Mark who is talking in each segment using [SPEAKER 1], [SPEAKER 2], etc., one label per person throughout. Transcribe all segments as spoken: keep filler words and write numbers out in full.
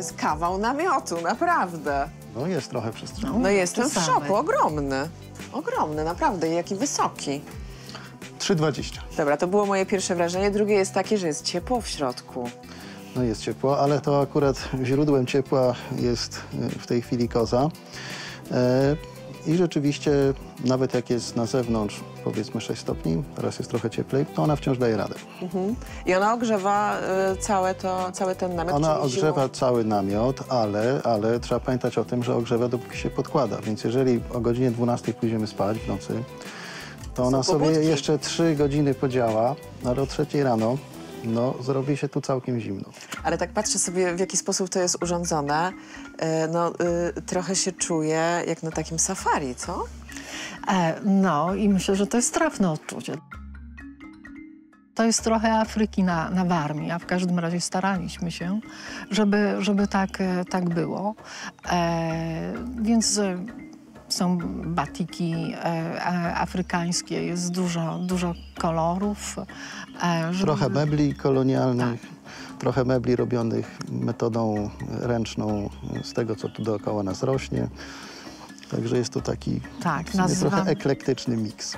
[SPEAKER 1] jest kawał namiotu, naprawdę.
[SPEAKER 2] No jest trochę przestrzeni.
[SPEAKER 1] No jestem w
[SPEAKER 3] czasami.
[SPEAKER 1] szoku, ogromny. Ogromny, naprawdę, i jaki wysoki.
[SPEAKER 2] trzy dwadzieścia.
[SPEAKER 1] Dobra, to było moje pierwsze wrażenie. Drugie jest takie, że jest ciepło w środku.
[SPEAKER 2] No jest ciepło, ale to akurat źródłem ciepła jest w tej chwili koza. E, I rzeczywiście, nawet jak jest na zewnątrz, powiedzmy sześć stopni, teraz jest trochę cieplej, to ona wciąż daje radę.
[SPEAKER 1] Mhm. I ona ogrzewa y, całe to, cały ten namiot?
[SPEAKER 2] Ona
[SPEAKER 1] czyli
[SPEAKER 2] ogrzewa
[SPEAKER 1] zimą?
[SPEAKER 2] cały namiot, ale, ale trzeba pamiętać o tym, że ogrzewa dopóki się podkłada. Więc jeżeli o godzinie dwunastej pójdziemy spać w nocy, to ona
[SPEAKER 1] Są
[SPEAKER 2] sobie
[SPEAKER 1] pobudki.
[SPEAKER 2] jeszcze trzy godziny podziała, ale o trzeciej rano no, zrobi się tu całkiem zimno.
[SPEAKER 1] Ale tak patrzę sobie, w jaki sposób to jest urządzone. Y, no, y, trochę się czuję jak na takim safari, co?
[SPEAKER 3] E, no i myślę, że to jest trafne odczucie. To jest trochę Afryki na, na Warmii, a w każdym razie staraliśmy się, żeby, żeby tak, e, tak było. E, więc e, są batiki e, e, afrykańskie, jest dużo, dużo kolorów. E, żeby...
[SPEAKER 2] Trochę mebli kolonialnych, trochę mebli robionych metodą ręczną z tego, co tu dookoła nas rośnie. Także jest to taki
[SPEAKER 3] Tak,
[SPEAKER 2] w sumie
[SPEAKER 3] nazywam-
[SPEAKER 2] trochę eklektyczny miks.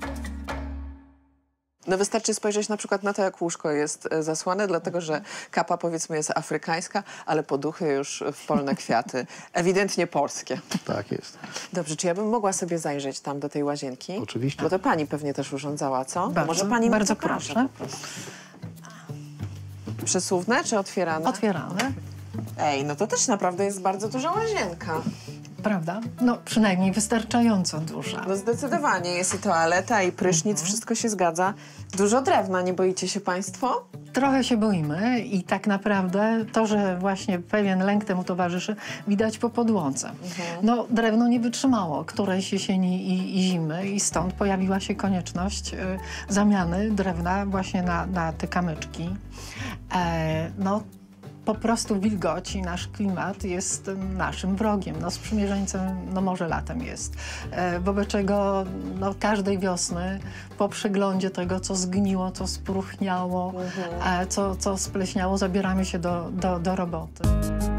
[SPEAKER 1] No wystarczy spojrzeć na przykład na to, jak łóżko jest e, zasłane, dlatego że kapa, powiedzmy, jest afrykańska, ale poduchy już w polne kwiaty. Ewidentnie polskie.
[SPEAKER 2] Tak jest.
[SPEAKER 1] Dobrze, czy ja bym mogła sobie zajrzeć tam do tej łazienki?
[SPEAKER 2] Oczywiście.
[SPEAKER 1] Bo to pani pewnie też urządzała, co?
[SPEAKER 3] Bardzo,
[SPEAKER 1] Może pani mi
[SPEAKER 3] bardzo
[SPEAKER 1] pokaże
[SPEAKER 3] proszę.
[SPEAKER 1] po prostu. Przesuwne czy otwierane?
[SPEAKER 3] Otwierane,
[SPEAKER 1] Ej, no to też naprawdę jest bardzo duża łazienka.
[SPEAKER 3] prawda? No przynajmniej wystarczająco duża.
[SPEAKER 1] No zdecydowanie, jest i toaleta, i prysznic, wszystko się zgadza. Dużo drewna, nie boicie się państwo?
[SPEAKER 3] Trochę się boimy i tak naprawdę to, że właśnie pewien lęk temu towarzyszy, widać po podłodze. No, drewno nie wytrzymało którejś jesieni i, i zimy i stąd pojawiła się konieczność y, zamiany drewna właśnie na, na te kamyczki. E, no, po prostu wilgoć i nasz klimat jest naszym wrogiem. No, sprzymierzeńcem, no może latem jest. E, wobec czego no, każdej wiosny po przeglądzie tego, co zgniło, co spróchniało, e, co, co spleśniało, zabieramy się do, do, do roboty.